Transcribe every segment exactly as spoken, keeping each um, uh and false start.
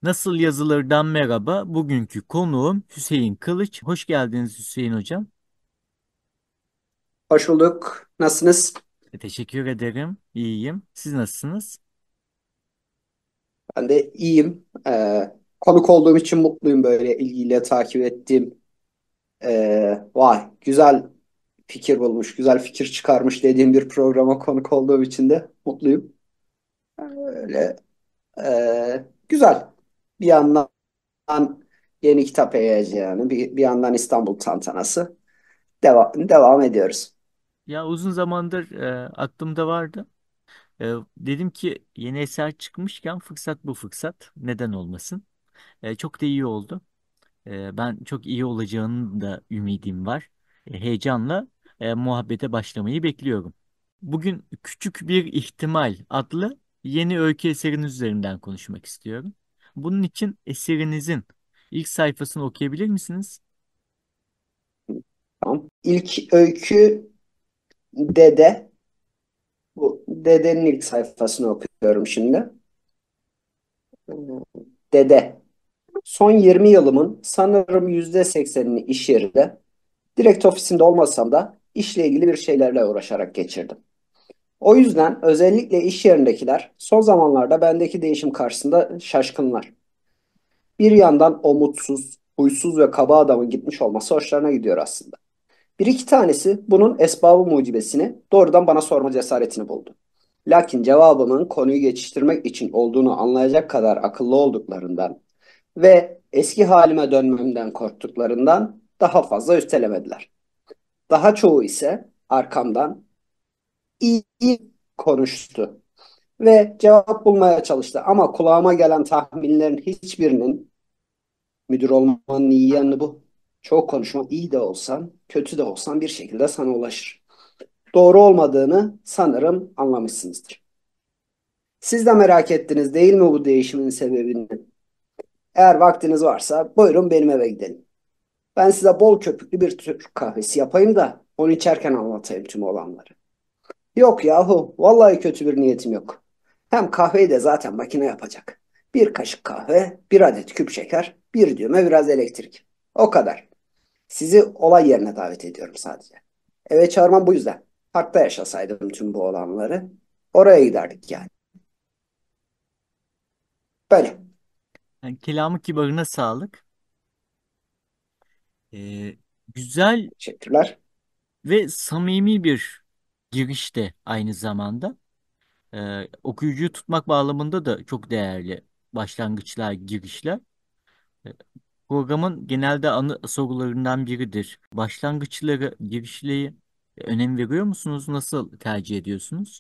Nasıl yazılırdan merhaba. Bugünkü konuğum Hüseyin Kılıç. Hoş geldiniz Hüseyin Hocam. Hoş bulduk. Nasılsınız? E, Teşekkür ederim. İyiyim. Siz nasılsınız? Ben de iyiyim. Ee, konuk olduğum için mutluyum böyle ilgiyle takip ettiğim. Ee, vay güzel fikir bulmuş, güzel fikir çıkarmış dediğim bir programa konuk olduğum için de mutluyum. Öyle ee, güzel. Bir yandan yeni kitap heyecanı, bir, bir yandan İstanbul tantanası. Devam, devam ediyoruz. Ya uzun zamandır e, aklımda vardı. E, dedim ki yeni eser çıkmışken fırsat bu fırsat. Neden olmasın? E, çok da iyi oldu. E, ben çok iyi olacağının da ümidim var. E, heyecanla e, muhabbete başlamayı bekliyorum. Bugün Küçük Bir İhtimal adlı yeni öykü eseriniz üzerinden konuşmak istiyorum. Bunun için eserinizin ilk sayfasını okuyabilir misiniz? Tamam. İlk öykü Dede. Bu Dede'nin ilk sayfasını okuyorum şimdi. Dede. Son yirmi yılımın sanırım yüzde seksenini iş yerinde, direkt ofisinde olmasam da işle ilgili bir şeylerle uğraşarak geçirdim. O yüzden özellikle iş yerindekiler son zamanlarda bendeki değişim karşısında şaşkınlar. Bir yandan o mutsuz, huysuz ve kaba adamın gitmiş olması hoşlarına gidiyor aslında. Bir iki tanesi bunun esbabı mucibesini doğrudan bana sorma cesaretini buldu. Lakin cevabımın konuyu geçiştirmek için olduğunu anlayacak kadar akıllı olduklarından ve eski halime dönmemden korktuklarından daha fazla üstelemediler. Daha çoğu ise arkamdan iyi konuştu ve cevap bulmaya çalıştı. Ama kulağıma gelen tahminlerin hiçbirinin müdür olmanın iyi yanı bu. Çok konuşma, iyi de olsan, kötü de olsan bir şekilde sana ulaşır. Doğru olmadığını sanırım anlamışsınızdır. Siz de merak ettiniz değil mi bu değişimin sebebini? Eğer vaktiniz varsa buyurun benim eve gidelim. Ben size bol köpüklü bir Türk kahvesi yapayım da onu içerken anlatayım tüm olanları. Yok yahu, vallahi kötü bir niyetim yok. Hem kahveyi de zaten makine yapacak. Bir kaşık kahve, bir adet küp şeker, bir düğme biraz elektrik. O kadar. Sizi olay yerine davet ediyorum sadece. Eve çağırmam bu yüzden. Parkta yaşasaydım tüm bu olanları. Oraya giderdik yani. Böyle. Yani kelamı kibarına sağlık. E, Güzel Teşekkürler. ve samimi bir giriş de aynı zamanda. E, okuyucuyu tutmak bağlamında da çok değerli başlangıçlar, girişler. E, Programın genelde ana sorularından biridir. Başlangıçları, girişleri e, önem veriyor musunuz? Nasıl tercih ediyorsunuz?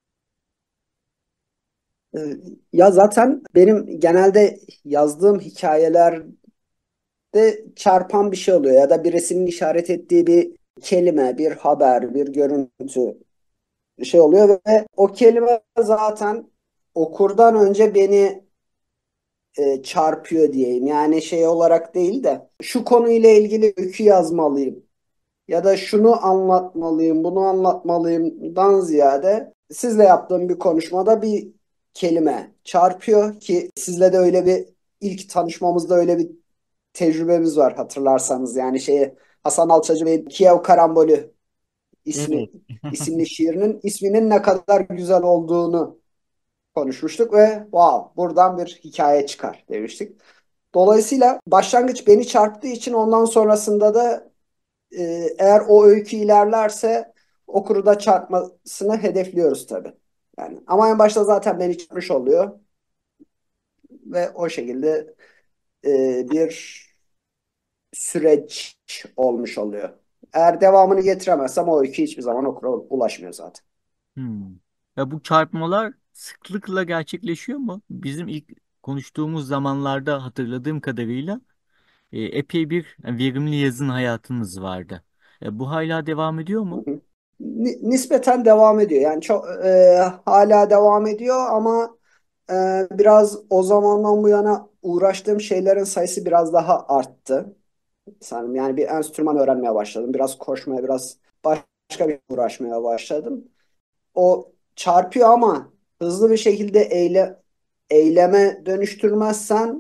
Ee, Ya zaten benim genelde yazdığım hikayelerde çarpan bir şey oluyor ya da birisinin işaret ettiği bir kelime, bir haber, bir görüntü şey oluyor ve o kelime zaten okurdan önce beni e, çarpıyor diyeyim. Yani şey olarak değil de şu konuyla ilgili öykü yazmalıyım ya da şunu anlatmalıyım, bunu anlatmalıyımdan ziyade sizle yaptığım bir konuşmada bir kelime çarpıyor ki sizle de öyle bir ilk tanışmamızda öyle bir tecrübemiz var hatırlarsanız. Yani şeyi Hasan Alçacı Bey'in Kiev Karambolü ismi Evet. isimli şiirinin isminin ne kadar güzel olduğunu konuşmuştuk ve wow buradan bir hikaye çıkar demiştik. Dolayısıyla başlangıç beni çarptığı için ondan sonrasında da e, eğer o öykü ilerlerse okuru da çarpmasını hedefliyoruz tabii. Yani ama en başta zaten beni çarpmış oluyor ve o şekilde e, bir süreç olmuş oluyor. Eğer devamını getiremezsem o öykü hiçbir zaman okura ulaşmıyor zaten. Hmm. Ya bu çarpmalar sıklıkla gerçekleşiyor mu? Bizim ilk konuştuğumuz zamanlarda hatırladığım kadarıyla e, epey bir verimli yazın hayatınız vardı. E, bu hala devam ediyor Hı mu? hı. Ni- Nispeten devam ediyor. Yani çok e, hala devam ediyor ama e, biraz o zamandan bu yana uğraştığım şeylerin sayısı biraz daha arttı. Sanırım yani bir enstrüman öğrenmeye başladım. Biraz koşmaya, biraz başka bir uğraşmaya başladım. O çarpıyor ama hızlı bir şekilde eyle, eyleme dönüştürmezsen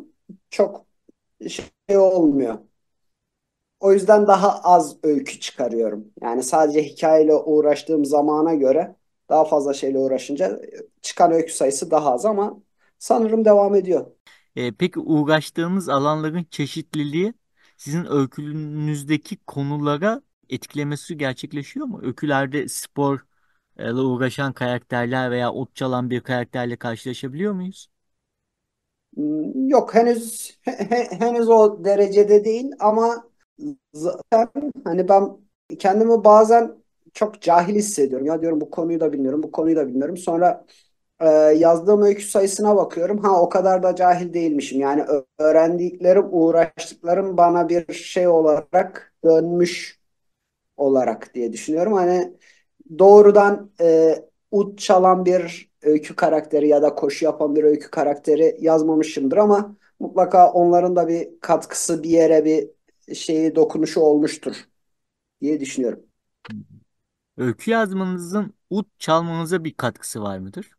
çok şey olmuyor. O yüzden daha az öykü çıkarıyorum. Yani sadece hikayeyle uğraştığım zamana göre daha fazla şeyle uğraşınca çıkan öykü sayısı daha az ama sanırım devam ediyor. E, peki uğraştığınız alanların çeşitliliği sizin öykünüzdeki konulara etkilemesi gerçekleşiyor mu? Öykülerde sporla uğraşan karakterler veya ot çalan bir karakterle karşılaşabiliyor muyuz? Hmm, Yok, henüz he- he- henüz o derecede değil ama zaten hani ben kendimi bazen çok cahil hissediyorum. Ya diyorum bu konuyu da bilmiyorum, bu konuyu da bilmiyorum. Sonra e, yazdığım öykü sayısına bakıyorum. Ha, o kadar da cahil değilmişim. Yani ö- öğrendiklerim, uğraştıklarım bana bir şey olarak dönmüş olarak diye düşünüyorum. Hani doğrudan e, ut çalan bir öykü karakteri ya da koşu yapan bir öykü karakteri yazmamışımdır ama mutlaka onların da bir katkısı, bir yere bir şeyi dokunuşu olmuştur diye düşünüyorum. Öykü yazmanızın ut çalmanıza bir katkısı var mıdır?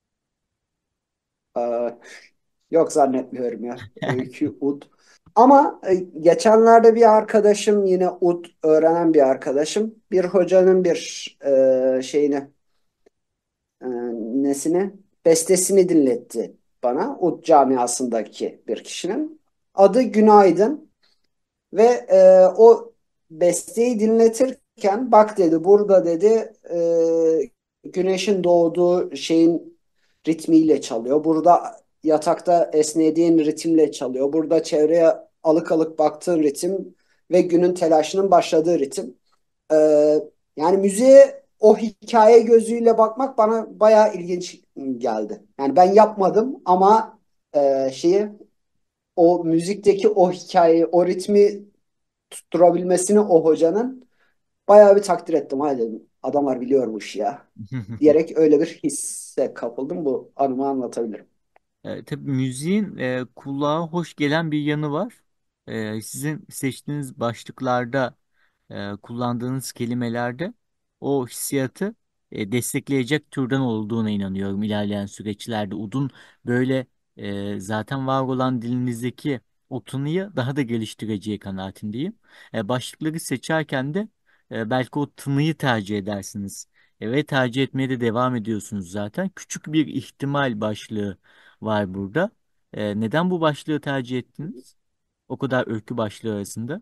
Ee, Yok, zannetmiyorum ya. Öykü ud. Ama e, geçenlerde bir arkadaşım, yine ud öğrenen bir arkadaşım, bir hocanın bir e, şeyini, e, nesini, bestesini dinletti bana. Ud camiasındaki bir kişinin. Adı Günaydın ve e, o besteyi dinletirken bak dedi, burada dedi e, güneşin doğduğu şeyin ritmiyle çalıyor. Burada yatakta esnediğin ritimle çalıyor. Burada çevreye alık alık baktığın ritim ve günün telaşının başladığı ritim. Ee, Yani müziğe o hikaye gözüyle bakmak bana bayağı ilginç geldi. Yani ben yapmadım ama e, şeyi, o müzikteki o hikayeyi, o ritmi tutturabilmesini o hocanın bayağı bir takdir ettim. Hayır dedim, adamlar biliyor bu işi ya. Diyerek öyle bir hisse kapıldım. Bu anımı anlatabilirim. E, tabii müziğin e, kulağa hoş gelen bir yanı var. E, sizin seçtiğiniz başlıklarda, e, kullandığınız kelimelerde o hissiyatı e, destekleyecek türden olduğuna inanıyorum ilerleyen süreçlerde. Udun böyle e, zaten var olan dilinizdeki o tınıyı daha da geliştireceği kanaatindeyim. E, başlıkları seçerken de e, belki o tınıyı tercih edersiniz. E, ve tercih etmeye de devam ediyorsunuz zaten. Küçük bir ihtimal başlığı var burada. Ee, neden bu başlığı tercih ettiniz? O kadar öykü başlığı arasında.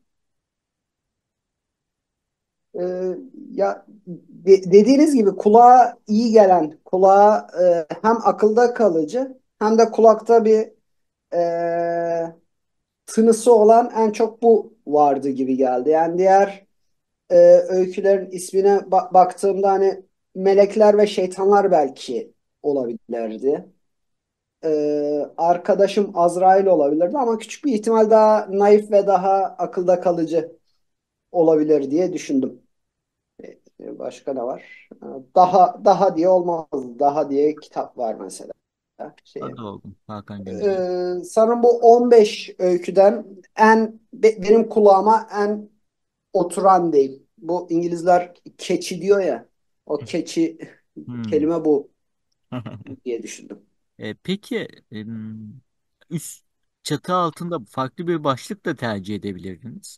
Ee, Ya de- dediğiniz gibi kulağa iyi gelen, kulağa e, hem akılda kalıcı hem de kulakta bir e, tınısı olan en çok bu vardı gibi geldi. Yani diğer e, öykülerin ismine ba- baktığımda hani melekler ve şeytanlar belki olabilirdi. Ee, arkadaşım Azrail olabilirdi ama küçük bir ihtimal daha naif ve daha akılda kalıcı olabilir diye düşündüm. Ee, Başka ne var? Ee, Daha daha diye olmaz. Daha diye kitap var mesela. Şey, Adı olgun. Hakan Günday. ee, sanırım bu on beş öyküden en be- benim kulağıma en oturan değil. Bu İngilizler keçi diyor ya. O keçi Hmm. kelime bu diye düşündüm. E, peki em, üst çatı altında farklı bir başlık da tercih edebilirdiniz.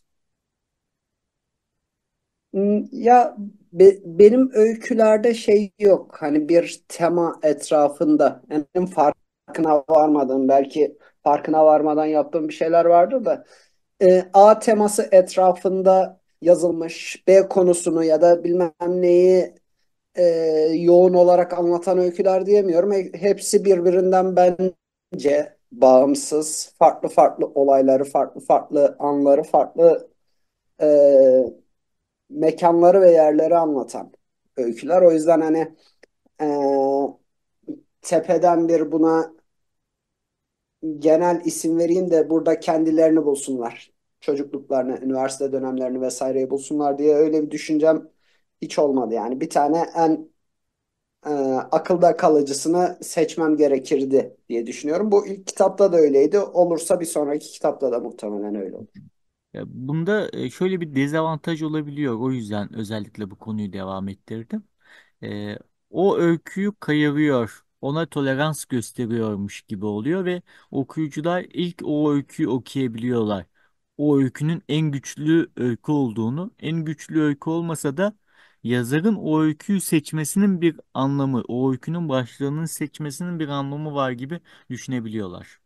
Hmm, Ya be- benim öykülerde şey yok. Hani bir tema etrafında. Benim farkına varmadığım, belki farkına varmadan yaptığım bir şeyler vardır da e, A teması etrafında yazılmış B konusunu ya da bilmem neyi e, yoğun olarak anlatan öyküler diyemiyorum. E, Hepsi birbirinden bence bağımsız, farklı farklı olayları, farklı farklı anları, farklı e, mekanları ve yerleri anlatan öyküler. O yüzden hani e, tepeden bir buna genel isim vereyim de burada kendilerini bulsunlar. Çocukluklarını, üniversite dönemlerini vesaireyi bulsunlar diye öyle bir düşüncem hiç olmadı. Yani bir tane en e, akılda kalıcısını seçmem gerekirdi diye düşünüyorum. Bu ilk kitapta da öyleydi. Olursa bir sonraki kitapta da muhtemelen öyle olur. Ya bunda e, şöyle bir dezavantaj olabiliyor. O yüzden özellikle bu konuyu devam ettirdim. E, O öyküyü kayırıyor. ona tolerans gösteriyormuş gibi oluyor ve okuyucular ilk o öyküyü okuyabiliyorlar. O öykünün en güçlü öykü olduğunu, en güçlü öykü olmasa da yazarın o öyküyü seçmesinin bir anlamı, o öykünün başlığının seçmesinin bir anlamı var gibi düşünebiliyorlar.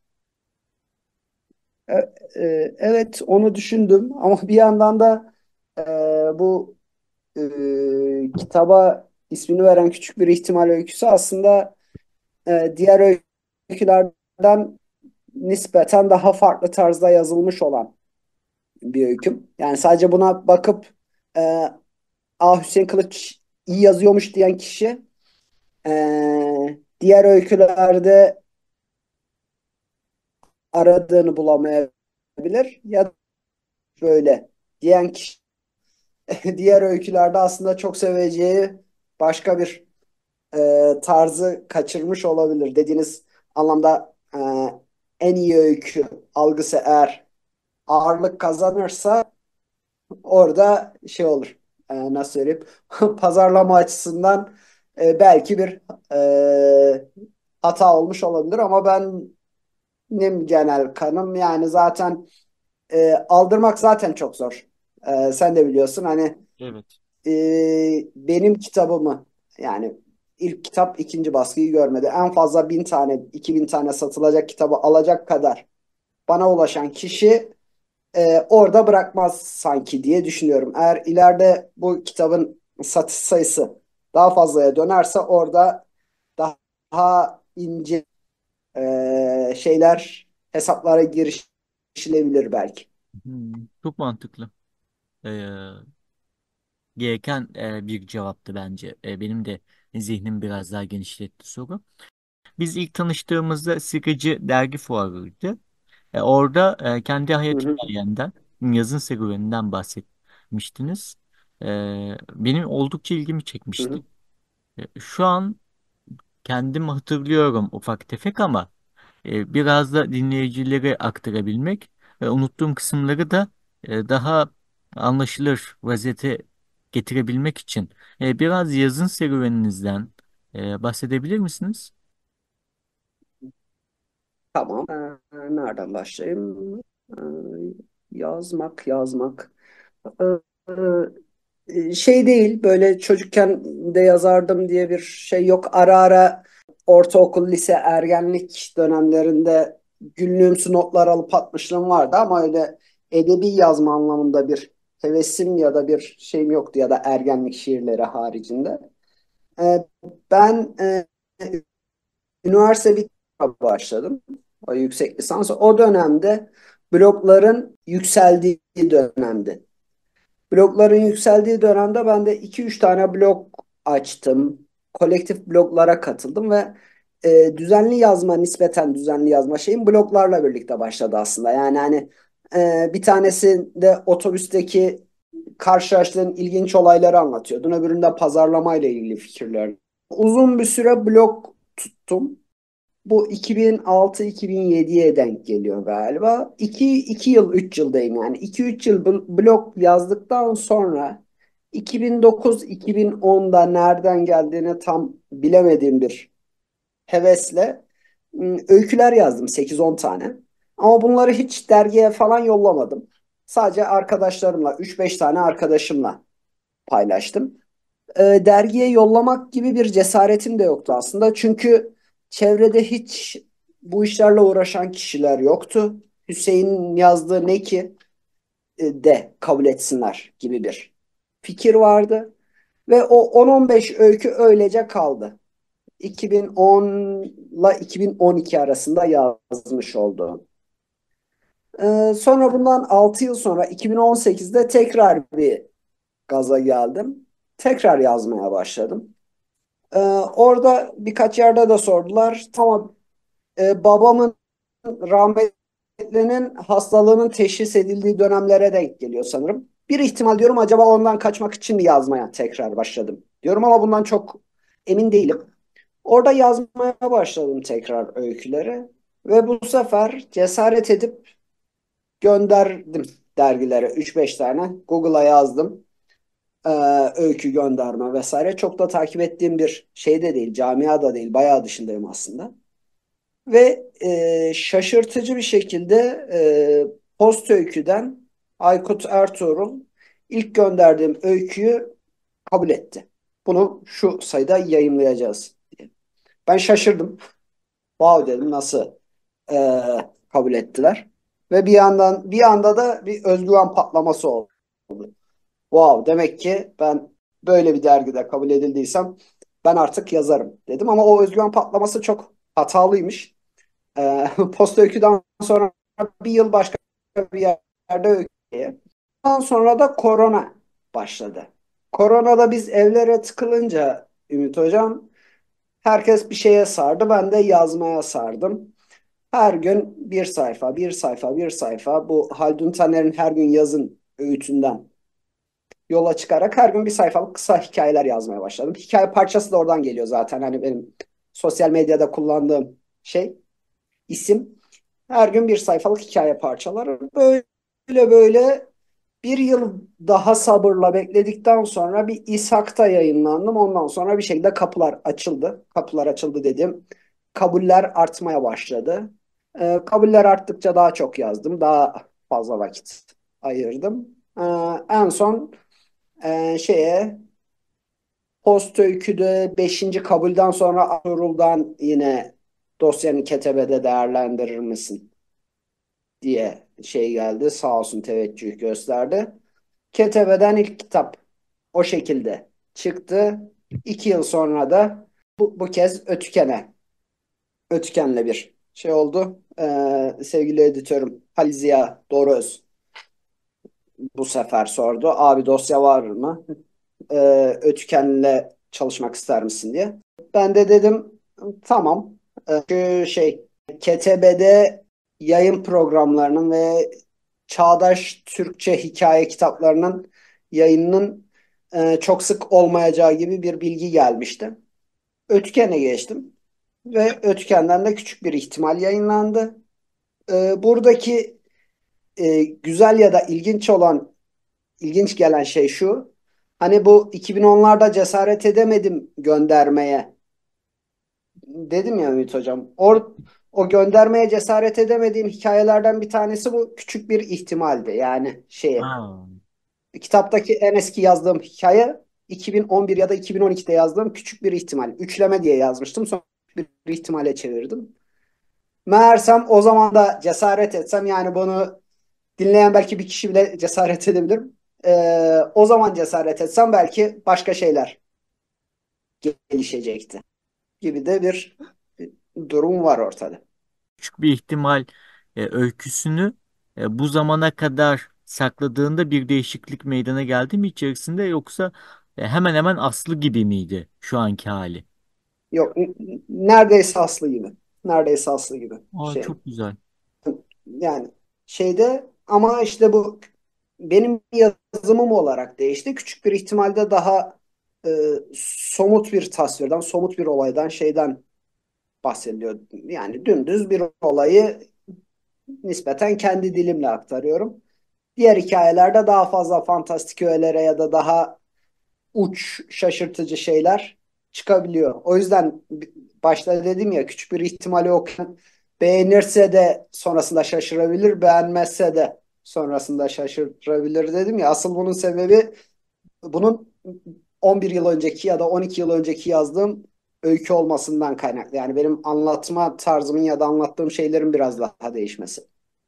E, e, evet, onu düşündüm ama bir yandan da e, bu e, kitaba ismini veren küçük bir ihtimal öyküsü aslında e, diğer öykülerden nispeten daha farklı tarzda yazılmış olan bir öyküm. Yani sadece buna bakıp e, "Aa, Hüseyin Kılıç iyi yazıyormuş" diyen kişi e, diğer öykülerde aradığını bulamayabilir, ya da böyle diyen kişi diğer öykülerde aslında çok seveceği başka bir e, tarzı kaçırmış olabilir. Dediğiniz anlamda e, en iyi öykü algısı eğer ağırlık kazanırsa orada şey olur. E, nasıl söyleyeyim? Pazarlama açısından e, belki bir e, hata olmuş olabilir ama benim genel kanım yani zaten e, aldırmak zaten çok zor. E, sen de biliyorsun hani Evet. e, benim kitabımı yani ilk kitap ikinci baskıyı görmedi. En fazla bin tane, iki bin tane satılacak kitabı alacak kadar bana ulaşan kişi e, orada bırakmaz sanki diye düşünüyorum. Eğer ileride bu kitabın satış sayısı daha fazlaya dönerse orada daha ince e, şeyler hesaplara girişilebilir belki. Hmm, çok mantıklı. Ee, Gereken e, bir cevaptı bence. E, benim de zihnim biraz daha genişletti soru. Biz ilk tanıştığımızda Sıkıcı Dergi Fuarı'ydı. E, orada e, kendi Hı hayat hı, hikayenden, yazın serüveninden bahsetmiştiniz. E, Benim oldukça ilgimi hı çekmişti. hı. E, şu an kendim hatırlıyorum ufak tefek ama e, biraz da dinleyicilere aktarabilmek ve unuttuğum kısımları da e, daha anlaşılır vaziyete getirebilmek için e, biraz yazın serüveninizden e, bahsedebilir misiniz? Tamam. Ee, nereden başlayayım? Ee, yazmak, yazmak. Ee, şey değil, böyle çocukken de yazardım diye bir şey yok. Ara ara ortaokul, lise, ergenlik dönemlerinde günlüğümsü notlar alıp atmışlığım vardı ama öyle edebi yazma anlamında bir hevesim ya da bir şeyim yoktu, ya da ergenlik şiirleri haricinde. Ee, ben e, üniversite bitmeye başladım. O yüksek lisans. O dönemde blogların yükseldiği dönemdi. Blogların yükseldiği dönemde ben de iki üç tane blog açtım. Kolektif bloglara katıldım ve e, düzenli yazma, nispeten düzenli yazma şeyim bloglarla birlikte başladı aslında. Yani hani e, bir tanesinde otobüsteki karşılaştığın ilginç olayları anlatıyordun. Öbüründe pazarlamayla ilgili fikirler. Uzun bir süre blog tuttum. Bu iki bin altı iki bin yediye denk geliyor galiba. iki iki yıl, üç yıldayım yani. iki üç yıl blog yazdıktan sonra iki bin dokuz-iki bin onda nereden geldiğini tam bilemediğim bir hevesle ım, öyküler yazdım, sekiz on tane. Ama bunları hiç dergiye falan yollamadım. Sadece arkadaşlarımla, üç beş tane arkadaşımla paylaştım. E, dergiye yollamak gibi bir cesaretim de yoktu aslında. Çünkü çevrede hiç bu işlerle uğraşan kişiler yoktu. Hüseyin yazdığı ne ki e, de kabul etsinler gibi bir fikir vardı. Ve o on on beş öykü öylece kaldı. iki bin on ile iki bin on iki arasında yazmış oldum. Ee, sonra bundan altı yıl sonra iki bin on sekizde tekrar bir gaza geldim. Tekrar yazmaya başladım. Ee, orada birkaç yerde de sordular. Tamam, e, babamın rahmetlinin hastalığının teşhis edildiği dönemlere denk geliyor sanırım. Bir ihtimal diyorum, acaba ondan kaçmak için mi yazmaya tekrar başladım diyorum ama bundan çok emin değilim. Orada yazmaya başladım tekrar öyküleri ve bu sefer cesaret edip gönderdim dergilere üç beş tane. Google'a yazdım. e, öykü gönderme vesaire. Çok da takip ettiğim bir şey de değil, camia da değil. Bayağı dışındayım aslında. Ve e, şaşırtıcı bir şekilde e, post öyküden Aykut Ertuğrul ilk gönderdiğim öyküyü kabul etti. Bunu şu sayıda yayımlayacağız diye. Ben şaşırdım. Wow dedim, nasıl e, kabul ettiler? Ve bir yandan bir anda da bir özgüven patlaması oldu. Wow, demek ki ben böyle bir dergide kabul edildiysem ben artık yazarım dedim. Ama o özgüven patlaması çok hatalıymış. E, Post öyküden sonra bir yıl başka bir yerde öyküye. Ondan sonra da korona başladı. Koronada biz evlere tıkılınca Ümit Hocam, herkes bir şeye sardı. Ben de yazmaya sardım. Her gün bir sayfa, bir sayfa, bir sayfa. Bu Haldun Taner'in Her Gün Yazın öğütünden yola çıkarak her gün bir sayfalık kısa hikayeler yazmaya başladım. Hikaye parçası da oradan geliyor zaten. Hani benim sosyal medyada kullandığım şey, isim. Her gün bir sayfalık hikaye parçaları. Böyle böyle bir yıl daha sabırla bekledikten sonra bir İshak'ta yayınlandım. Ondan sonra bir şekilde kapılar açıldı. Kapılar açıldı dedim. Kabuller artmaya başladı. Ee, kabuller arttıkça daha çok yazdım. Daha fazla vakit ayırdım. Ee, en son e, şeye post öyküde beşinci kabulden sonra Ertuğrul'dan yine dosyanı ketebede değerlendirir misin diye şey geldi. Sağ olsun, teveccüh gösterdi. Ketebeden ilk kitap o şekilde çıktı. İki yıl sonra da bu, bu kez Ötüken'e, Ötüken'le bir şey oldu. Ee, sevgili editörüm Halil Ziya Doğruöz bu sefer sordu. Abi, dosya var mı? Ee, Ötüken'le çalışmak ister misin diye. Ben de dedim tamam. Ee, Çünkü şey, K T B'de yayın programlarının ve çağdaş Türkçe hikaye kitaplarının yayınının e, çok sık olmayacağı gibi bir bilgi gelmişti. Ötüken'e geçtim ve Ötüken'den de küçük bir ihtimal yayınlandı. Ee, buradaki e, güzel ya da ilginç olan, ilginç gelen şey şu. Hani bu iki bin onlarda cesaret edemedim göndermeye dedim ya Ümit Hocam. Or, o göndermeye cesaret edemediğim hikayelerden bir tanesi bu küçük bir ihtimaldi. Yani şeye, Aa, kitaptaki en eski yazdığım hikaye iki bin on bir ya da iki bin on ikide yazdığım küçük bir ihtimal. Üçleme diye yazmıştım. Sonra bir ihtimale çevirdim. Meğersem o zaman da cesaret etsem, yani bunu dinleyen belki bir kişi bile cesaret edebilir. Ee, o zaman cesaret etsem belki başka şeyler gelişecekti gibi de bir durum var ortada. küçük bir ihtimal e, öyküsünü e, bu zamana kadar sakladığında bir değişiklik meydana geldi mi içerisinde, yoksa e, hemen hemen aslı gibi miydi şu anki hali? Yok, n- neredeyse aslı gibi. Neredeyse aslı gibi Aa, şey. çok güzel. Yani şeyde, ama işte bu benim yazımım olarak değişti. Küçük bir ihtimalde daha e, somut bir tasvirden, somut bir olaydan, şeyden bahsediliyor. Yani dümdüz bir olayı nispeten kendi dilimle aktarıyorum. Diğer hikayelerde daha fazla fantastik öğelere ya da daha uç, şaşırtıcı şeyler çıkabiliyor. O yüzden başta dedim ya, küçük bir ihtimali okuyan beğenirse de sonrasında şaşırabilir, beğenmezse de sonrasında şaşırabilir dedim ya. Asıl bunun sebebi, bunun on bir yıl önceki ya da on iki yıl önceki yazdığım öykü olmasından kaynaklı. Yani benim anlatma tarzımın ya da anlattığım şeylerin biraz daha değişmesi.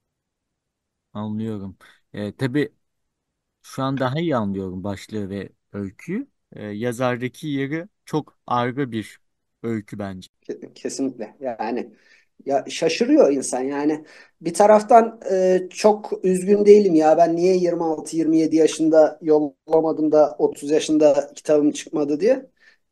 Anlıyorum. E, tabii şu an daha iyi anlıyorum başlığı ve öyküyü. E, yazardaki yeri çok ayrı bir öykü bence. Kesinlikle. Yani ya, şaşırıyor insan yani. Bir taraftan e, çok üzgün değilim ya, ben niye yirmi altı yirmi yedi yaşında yollamadım da otuz yaşında kitabım çıkmadı diye.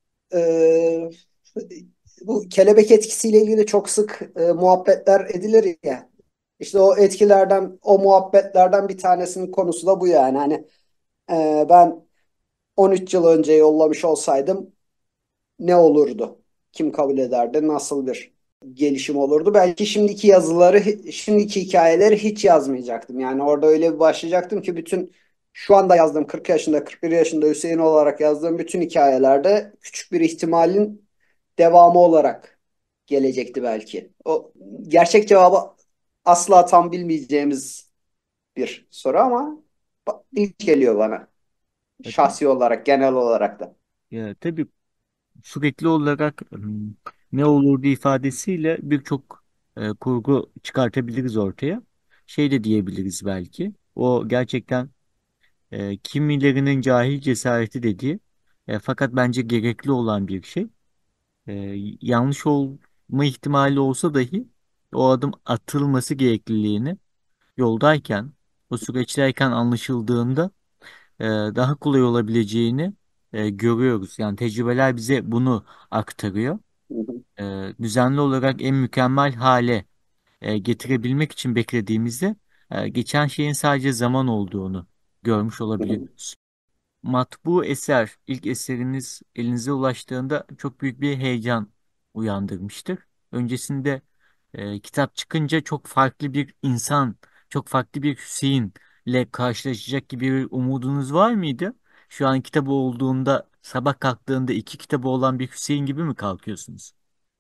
E, Bu kelebek etkisiyle ilgili çok sık e, muhabbetler edilir ya. İşte o etkilerden, o muhabbetlerden bir tanesinin konusu da bu yani. Hani e, ben on üç yıl önce yollamış olsaydım ne olurdu? Kim kabul ederdi? Nasıl bir gelişim olurdu? Belki şimdiki yazıları, şimdiki hikayeleri hiç yazmayacaktım. Yani orada öyle bir başlayacaktım ki bütün şu anda yazdığım kırk yaşında, kırk bir yaşında Hüseyin olarak yazdığım bütün hikayelerde küçük bir ihtimalin devamı olarak gelecekti belki. O gerçek cevabı asla tam bilmeyeceğimiz bir soru ama ilk geliyor bana. E, tabii, Şahsi olarak, genel olarak da. ya, tabii sürekli olarak hmm, ne olurdu ifadesiyle birçok e, kurgu çıkartabiliriz ortaya. Şey de diyebiliriz belki. O gerçekten e, kimilerinin cahil cesareti dediği e, fakat bence gerekli olan bir şey. E, Yanlış olma ihtimali olsa dahi o adım atılması gerekliliğini yoldayken, o süreçteyken anlaşıldığında e, daha kolay olabileceğini e, görüyoruz. Yani tecrübeler bize bunu aktarıyor. Hı hı, E, düzenli olarak en mükemmel hale e, getirebilmek için beklediğimizde e, geçen şeyin sadece zaman olduğunu görmüş hı hı, olabiliyoruz. Matbu eser, ilk eseriniz elinize ulaştığında çok büyük bir heyecan uyandırmıştır. Öncesinde e, kitap çıkınca çok farklı bir insan, çok farklı bir Hüseyin ile karşılaşacak gibi bir umudunuz var mıydı? Şu an kitabı olduğunda, sabah kalktığında iki kitabı olan bir Hüseyin gibi mi kalkıyorsunuz?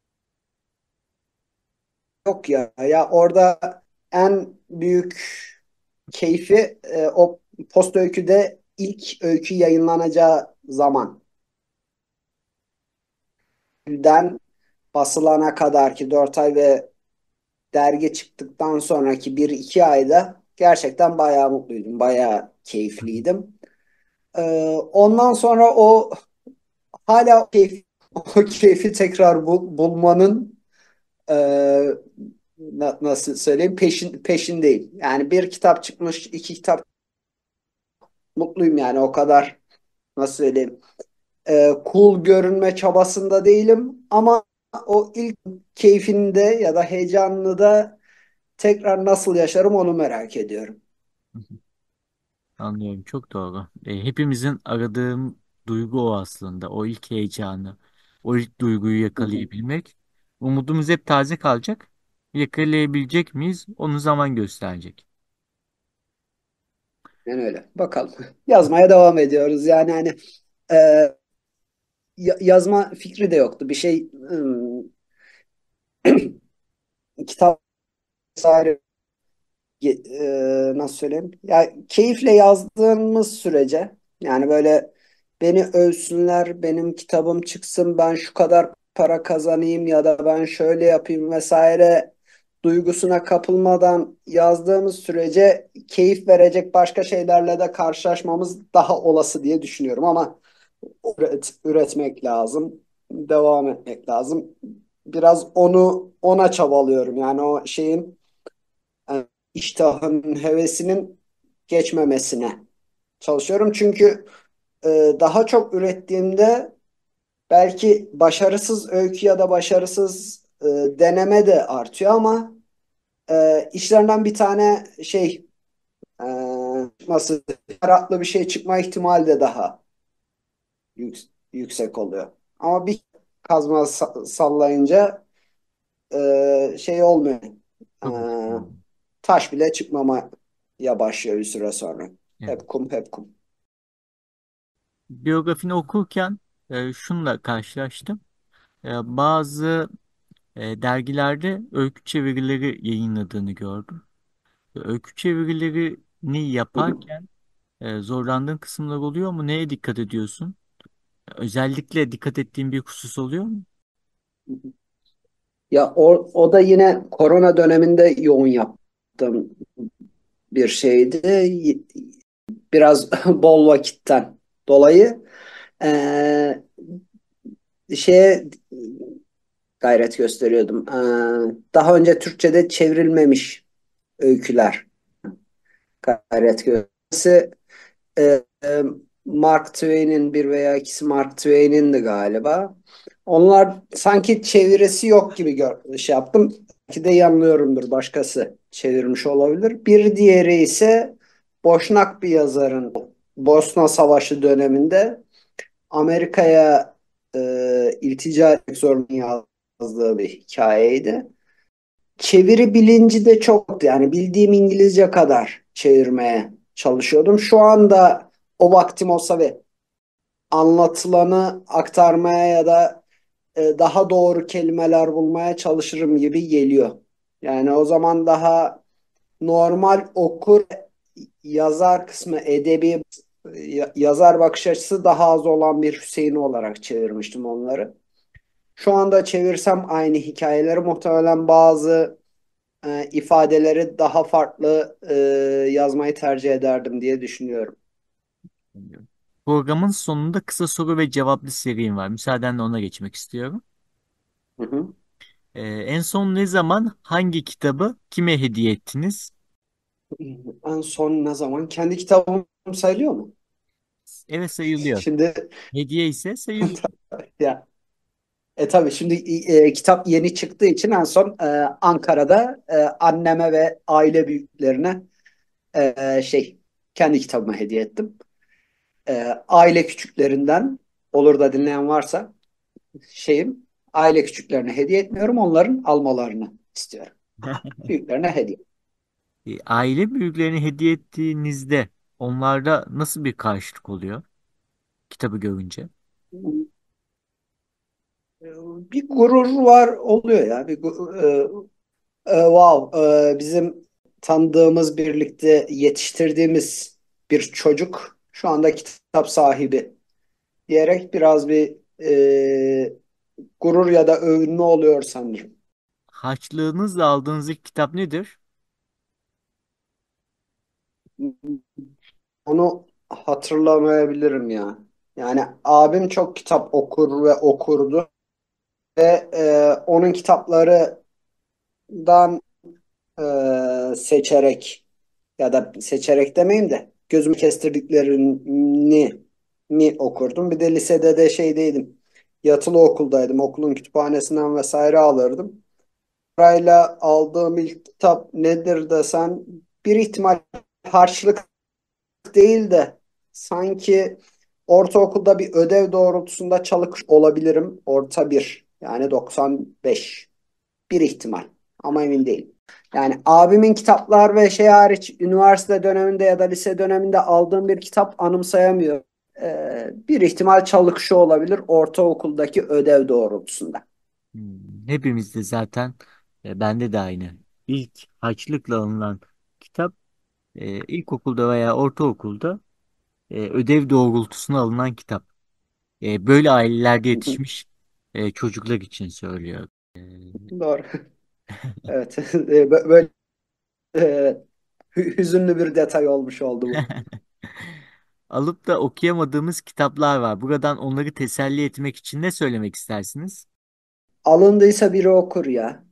Yok ya. Ya orada en büyük keyfi e, o post öyküde ilk öykü yayınlanacağı zaman. Den basılana kadar ki dört ay ve dergi çıktıktan sonraki bir iki ayda gerçekten bayağı mutluydum. Bayağı keyifliydim. Ee, ondan sonra o hala o keyfi, o keyfi tekrar bul- bulmanın e, na- nasıl söyleyeyim peşin peşindeyim. Yani bir kitap çıkmış, iki kitap mutluyum yani o kadar nasıl söyleyeyim e, cool görünme çabasında değilim ama o ilk keyfinde ya da heyecanını da tekrar nasıl yaşarım onu merak ediyorum. Anlıyorum, çok doğru. E, hepimizin aradığım duygu o aslında. O ilk heyecanı, o ilk duyguyu Hı hı. yakalayabilmek. Umudumuz hep taze kalacak. Yakalayabilecek miyiz? Onu zaman gösterecek. Yani öyle. Bakalım. Yazmaya devam ediyoruz. Yani hani e, ya- yazma fikri de yoktu. Bir şey ım, kitap vesaire ge- e, nasıl söyleyeyim? Ya keyifle yazdığımız sürece yani böyle beni övsünler, benim kitabım çıksın, ben şu kadar para kazanayım ya da ben şöyle yapayım vesaire duygusuna kapılmadan yazdığımız sürece keyif verecek başka şeylerle de karşılaşmamız daha olası diye düşünüyorum ama üret, üretmek lazım, devam etmek lazım. Biraz onu ona çabalıyorum. Yani o şeyin e, iştahın, hevesinin geçmemesine çalışıyorum. Çünkü e, daha çok ürettiğimde belki başarısız öykü ya da başarısız e, deneme de artıyor ama e, işlerinden bir tane şey e, nasıl yaratlı bir şey çıkma ihtimali de daha yük- yüksek oluyor. Ama bir kazma sa- sallayınca e, şey olmuyor. E, Çok güzel. taş bile çıkmamaya başlıyor bir süre sonra. Evet. Hep kum hep kum. Biyografini okurken e, şunla karşılaştım. E, bazı e, dergilerde öykü çevirileri yayınladığını gördüm. Öykü çevirilerini yaparken e, zorlandığın kısımlar oluyor mu? Neye dikkat ediyorsun? Özellikle dikkat ettiğin bir husus oluyor mu? Ya o, o da yine korona döneminde yoğun yaptığım bir şeydi. Biraz bol vakitten dolayı eee, şeye gayret gösteriyordum. Eee, daha önce Türkçe'de çevrilmemiş öyküler gayret gösterisi. Eee, Mark Twain'in bir veya ikisi Mark Twain'in de galiba. Onlar sanki çevirisi yok gibi gör, şey yaptım. Belki de yanılıyorumdur. Başkası çevirmiş olabilir. Bir diğeri ise Boşnak bir yazarın Bosna Savaşı döneminde Amerika'ya e, iltica etmek zorunda yazdığı bir hikayeydi. Çeviri bilinci de çoktu. Yani bildiğim İngilizce kadar çevirmeye çalışıyordum. Şu anda o vaktim olsa ve anlatılanı aktarmaya ya da e, daha doğru kelimeler bulmaya çalışırım gibi geliyor. Yani o zaman daha normal okur yazar kısmı edebi yazar bakış açısı daha az olan bir Hüseyin olarak çevirmiştim onları. Şu anda çevirsem aynı hikayeleri muhtemelen bazı e, ifadeleri daha farklı e, yazmayı tercih ederdim diye düşünüyorum. Programın sonunda kısa soru ve cevaplı serim var. Müsaadenle ona geçmek istiyorum. Hı hı. Ee, en son ne zaman hangi kitabı kime hediye ettiniz? En son ne zaman? Kendi kitabım sayılıyor mu? Evet, sayılıyor. Şimdi Hediye ise sayılıyor. ya e tabii şimdi e, kitap yeni çıktığı için en son e, Ankara'da e, anneme ve aile büyüklerine e, şey kendi kitabımı hediye ettim. E, aile küçüklerinden olur da dinleyen varsa şeyim aile küçüklerine hediye etmiyorum, onların almalarını istiyorum. Büyüklerine hediye. E, aile büyüklerini hediye ettiğinizde onlarda nasıl bir karşılık oluyor kitabı görünce? Bir gurur var oluyor ya. Bir gu- e, e, wow, e, bizim tanıdığımız, birlikte yetiştirdiğimiz bir çocuk şu anda kitap sahibi diyerek biraz bir e, gurur ya da övünme oluyor sanırım. Harçlığınızla aldığınız ilk kitap nedir? Onu hatırlamayabilirim ya. Yani abim çok kitap okur ve okurdu ve e, onun kitaplarından e, seçerek ya da seçerek demeyeyim de gözümü kestirdiklerini mi okurdum. Bir de lisede de şeydeydim. Yatılı okuldaydım. Okulun kütüphanesinden vesaire alırdım. Parayla aldığım ilk kitap nedir desen bir ihtimal harçlık değil de sanki ortaokulda bir ödev doğrultusunda çalık olabilirim. Orta bir yani doksan beş bir ihtimal ama emin değilim. Yani abimin kitaplar ve şey hariç üniversite döneminde ya da lise döneminde aldığım bir kitap anımsayamıyorum. Ee, bir ihtimal Çalıkşı olabilir ortaokuldaki ödev doğrultusunda. Hmm, hepimizde zaten e, bende de aynı. İlk harçlıkla alınan kitap e, ilkokulda veya ortaokulda e, ödev doğrultusuna alınan kitap. E, böyle ailelerde Hı hı. yetişmiş e, çocuklar için söylüyorum. E, Doğru. Evet. Bö- Böyle e, hü- hüzünlü bir detay olmuş oldu bu. alıp da okuyamadığımız kitaplar var. Buradan onları teselli etmek için ne söylemek istersiniz? Alındıysa biri okur ya.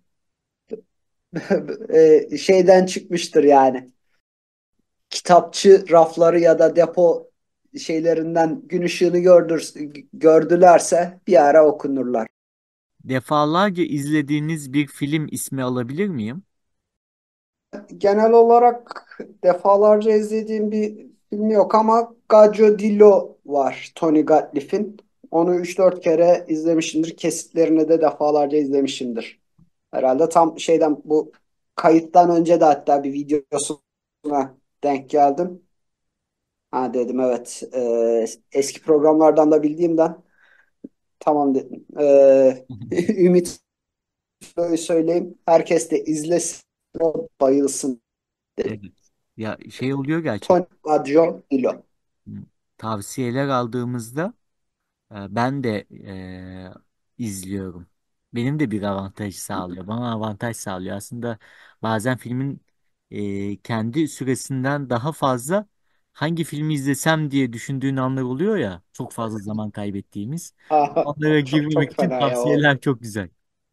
E, şeyden çıkmıştır yani. Kitapçı rafları ya da depo şeylerinden gün ışığını gördür, gördülerse bir ara okunurlar. Defalarca izlediğiniz bir film ismi alabilir miyim? Genel olarak defalarca izlediğim bir film yok ama Gaggio Dillo var Tony Gatliff'in. Onu üç dört kere izlemişimdir. Kesitlerini de defalarca izlemişimdir. Herhalde tam şeyden bu kayıttan önce de hatta bir videosuna denk geldim. Ha dedim evet. Ee, eski programlardan da bildiğimden tamam dedim. Ee, Ümit söyleyeyim. Herkes de izlesin, o bayılsın Evet. dedim. Ya şey oluyor gerçek. Tony Baggio Illo. Hmm. Tavsiyeler aldığımızda e, ben de e, izliyorum. Benim de bir avantaj sağlıyor. Bana avantaj sağlıyor. Aslında bazen filmin e, kendi süresinden daha fazla hangi filmi izlesem diye düşündüğün anlar oluyor ya. Çok fazla zaman kaybettiğimiz. Aa, Onlara çok girmemek çok için fena ya o tavsiyeler çok güzel.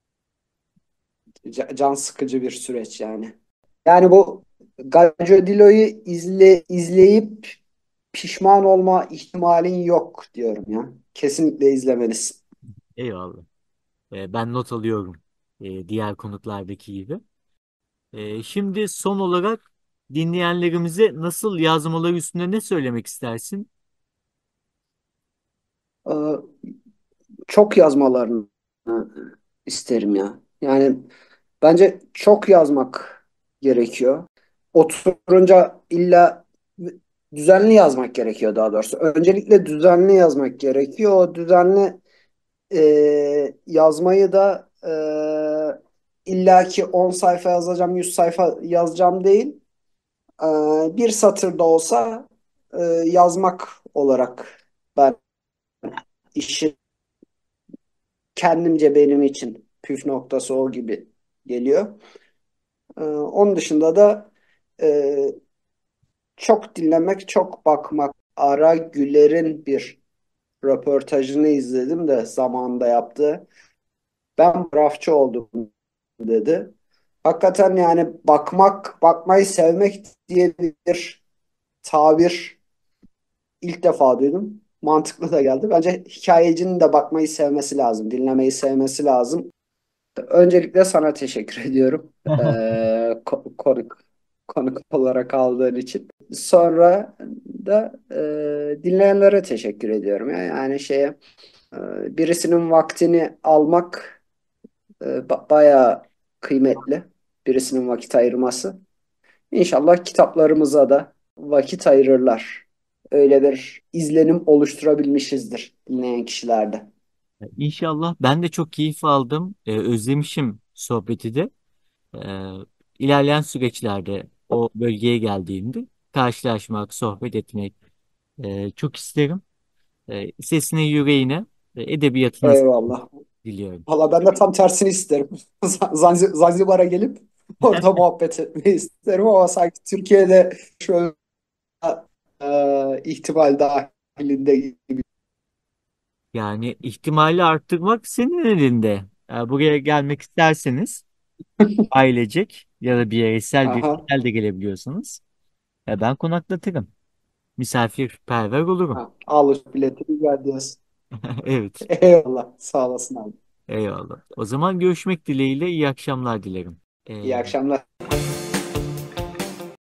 ca- can sıkıcı bir süreç yani. Yani bu Gaggio Dillo'yu izle, izleyip pişman olma ihtimalin yok diyorum ya. Kesinlikle izlemelisin. Eyvallah. E, ben not alıyorum. E, diğer konuklardaki gibi. E, şimdi son olarak dinleyenlerimize nasıl yazmaları üstünde ne söylemek istersin? Ee, çok yazmalarını e, isterim ya. Yani bence çok yazmak gerekiyor. Oturunca illa düzenli yazmak gerekiyor daha doğrusu. Öncelikle düzenli yazmak gerekiyor. O düzenli e, yazmayı da e, illaki on sayfa yazacağım, yüz sayfa yazacağım değil. E, Bir satırda olsa e, yazmak olarak ben işi kendimce benim için püf noktası o gibi geliyor. E, onun dışında da e, çok dinlemek, çok bakmak. Ara Güler'in bir röportajını izledim de zamanında yaptığı. Ben rafçı oldum dedi. Hakikaten yani bakmak, bakmayı sevmek diye bir tabir ilk defa duydum. Mantıklı da geldi. Bence hikayecinin de bakmayı sevmesi lazım, dinlemeyi sevmesi lazım. Öncelikle sana teşekkür ediyorum. Ee, ko- konuk, konuk olarak aldığın için. Sonra da e, dinleyenlere teşekkür ediyorum. Ya. Yani şeye e, birisinin vaktini almak e, ba- bayağı kıymetli. Birisinin vakit ayırması. İnşallah kitaplarımıza da vakit ayırırlar. Öyle bir izlenim oluşturabilmişizdir dinleyen kişilerde. İnşallah ben de çok keyif aldım. Ee, özlemişim sohbeti de. Ee, ilerleyen süreçlerde o bölgeye geldiğimde karşılaşmak, sohbet etmek e, çok isterim. Ee, sesine, yüreğine, e, edebiyatına sağlık Eyvallah. diliyorum. Valla ben de tam tersini isterim. Zanzi- Zanzibar'a gelip orada muhabbet etmeyi isterim ama sanki Türkiye'de şöyle e, ihtimal dahilinde gibi. Yani ihtimali arttırmak senin elinde. Ee, buraya gelmek isterseniz ailecek ya da bireysel Aha. bireysel de gelebiliyorsanız e, ben konaklatırım. Misafirperver olurum. Ha, al biletini gel diyorsun. Evet. Eyvallah. Sağ olasın abi. Eyvallah. O zaman görüşmek dileğiyle iyi akşamlar dilerim. İyi Ee, akşamlar.